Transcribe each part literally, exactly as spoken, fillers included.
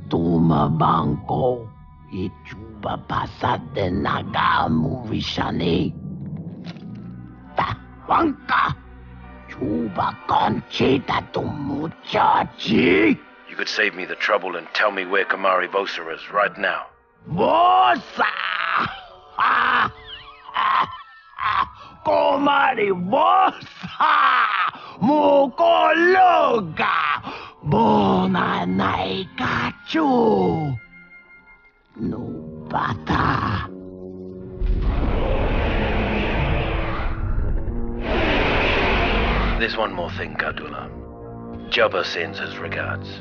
Tumabangko, ichuba pasad din nagamuvishani. Wanka, chuba conchita tu muchachi. You could save me the trouble and tell me where Kamari Vosa is right now. Vosa! Kamari Vosa! Mukologa! Bona naikachu! Nubata! There's one more thing, Gadula. Jabba sends his regards.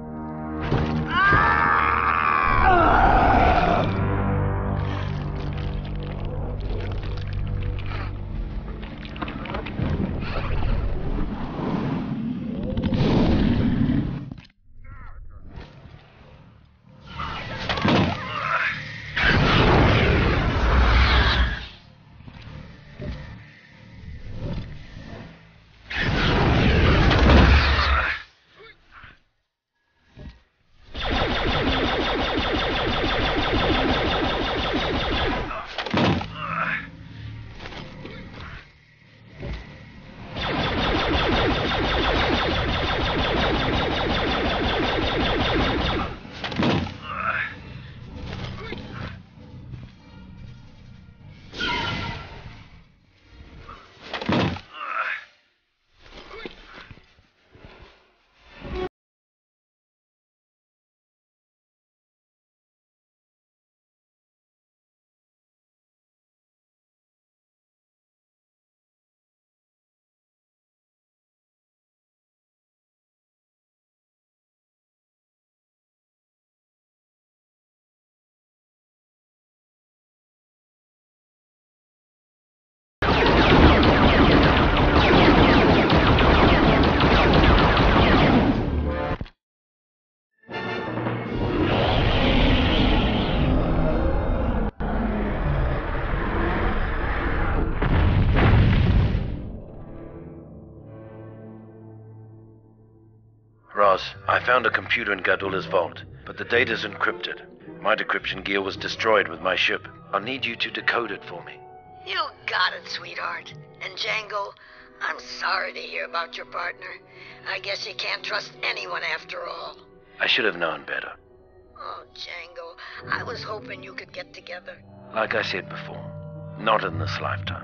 Roz, I found a computer in Gadula's vault, but the data's encrypted. My decryption gear was destroyed with my ship. I'll need you to decode it for me. You got it, sweetheart. And Django, I'm sorry to hear about your partner. I guess you can't trust anyone after all. I should have known better. Oh, Django, I was hoping you could get together. Like I said before, not in this lifetime.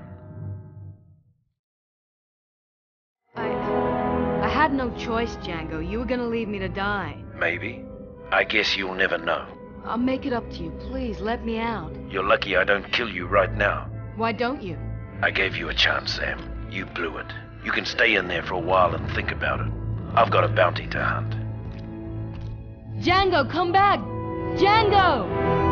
I had no choice, Django. You were gonna leave me to die. Maybe. I guess you'll never know. I'll make it up to you. Please, let me out. You're lucky I don't kill you right now. Why don't you? I gave you a chance, Sam. You blew it. You can stay in there for a while and think about it. I've got a bounty to hunt. Django, come back! Django!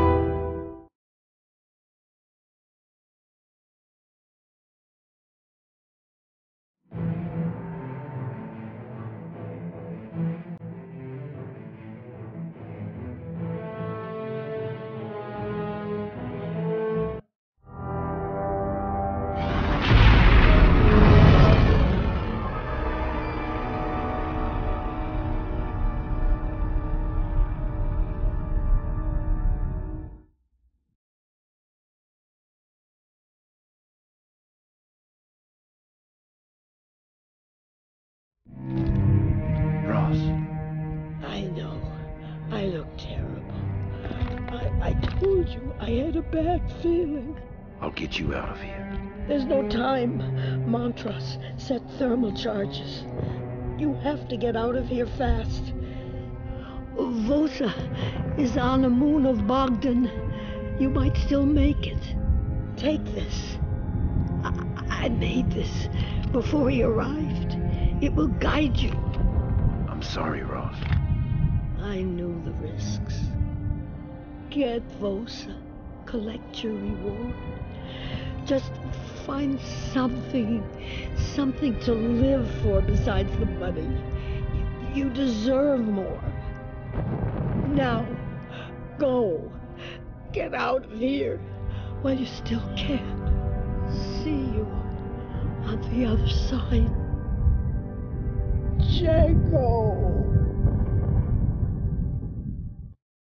Roz. I know. I look terrible. I, I told you I had a bad feeling. I'll get you out of here. There's no time. Montrose set thermal charges. You have to get out of here fast. Vosa is on the moon of Bogdan. You might still make it. Take this. I, I made this before he arrived. It will guide you. I'm sorry, Roz. I knew the risks. Get Vosa. Collect your reward. Just find something, something to live for besides the money. You, you deserve more. Now, go. Get out of here while you still can. See you on the other side. Django!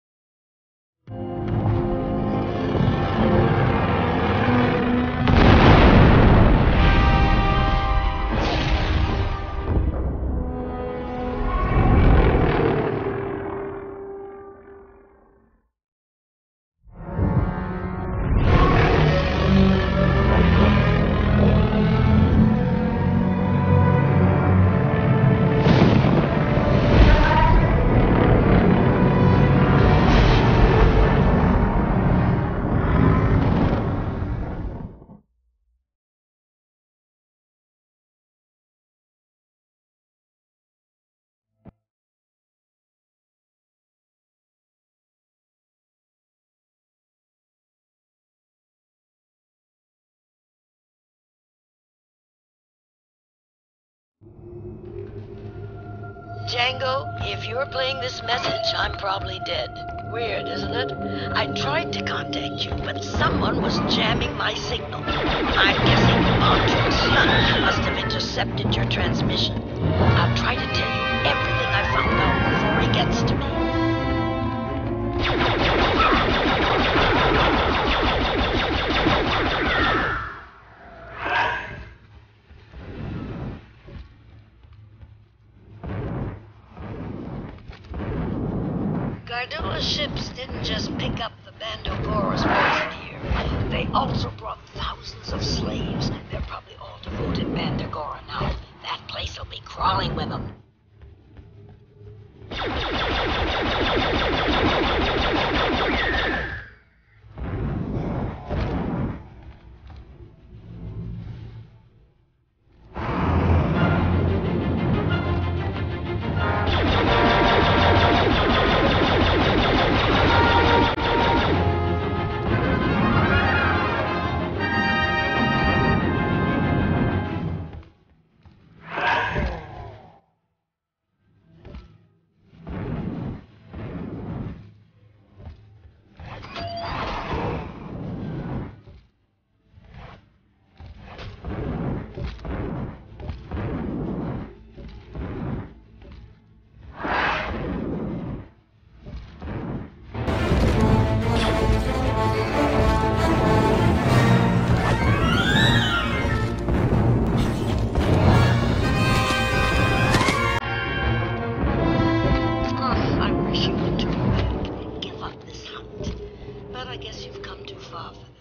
Django, if you're playing this message, I'm probably dead. Weird, isn't it? I tried to contact you, but someone was jamming my signal. I'm guessing Montrose Sun must have intercepted your transmission. I'll try to tell you everything I found out before he gets to me. Gardula's ships didn't just pick up the Bandogora's poison here. They also brought thousands of slaves. They're probably all devoted Bandagora now. That place will be crawling with them. I wish you would turn back. Give up this hunt. But I guess you've come too far for